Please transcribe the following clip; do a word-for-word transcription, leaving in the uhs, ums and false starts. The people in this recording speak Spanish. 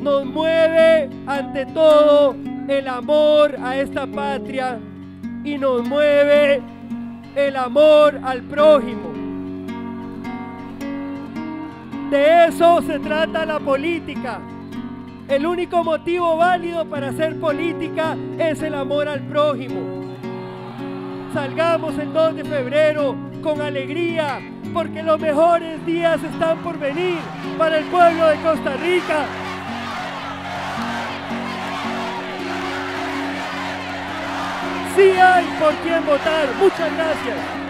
Nos mueve ante todo el amor a esta patria y nos mueve el amor al prójimo. De eso se trata la política. El único motivo válido para hacer política es el amor al prójimo. Salgamos el dos de febrero con alegría, porque los mejores días están por venir para el pueblo de Costa Rica. Sí hay por quién votar. Muchas gracias.